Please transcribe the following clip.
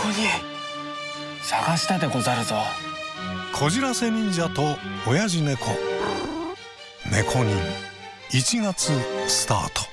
こに探したでござるぞ。 こじらせ忍者と親父猫猫忍1月スタート。